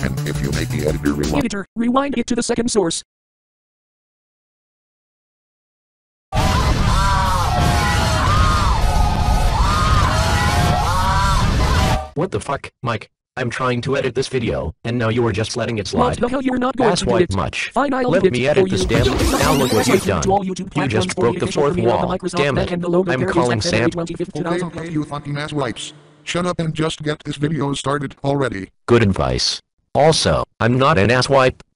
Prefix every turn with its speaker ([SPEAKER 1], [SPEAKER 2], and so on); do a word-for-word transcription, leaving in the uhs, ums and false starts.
[SPEAKER 1] And if you make the editor rewind,
[SPEAKER 2] Editor, rewind it to the second source.
[SPEAKER 3] What the fuck, Mike? I'm trying to edit this video, and now you are just letting it
[SPEAKER 2] What
[SPEAKER 3] slide.
[SPEAKER 2] the hell, you're not going to do
[SPEAKER 3] Asswipe
[SPEAKER 2] it.
[SPEAKER 3] much.
[SPEAKER 2] Fine, I'll
[SPEAKER 3] Let
[SPEAKER 2] edit
[SPEAKER 3] me
[SPEAKER 2] it
[SPEAKER 3] edit
[SPEAKER 2] for
[SPEAKER 3] this
[SPEAKER 2] you.
[SPEAKER 3] damn thing. Now look what you've done.
[SPEAKER 2] To all YouTube
[SPEAKER 3] You just
[SPEAKER 2] platforms
[SPEAKER 3] broke
[SPEAKER 2] for
[SPEAKER 3] the
[SPEAKER 2] official
[SPEAKER 3] fourth
[SPEAKER 2] premiere of the
[SPEAKER 3] wall.
[SPEAKER 2] Microsoft
[SPEAKER 3] Damn
[SPEAKER 2] Mac
[SPEAKER 3] it.
[SPEAKER 2] and the logo
[SPEAKER 3] I'm
[SPEAKER 2] Parodies
[SPEAKER 3] calling
[SPEAKER 2] on February
[SPEAKER 3] Sam.
[SPEAKER 2] twenty-fifth,
[SPEAKER 1] okay,
[SPEAKER 2] two thousand
[SPEAKER 1] okay, you fucking ass wipes. Shut up and just get this video started already.
[SPEAKER 3] Good advice. Also, I'm not an asswipe.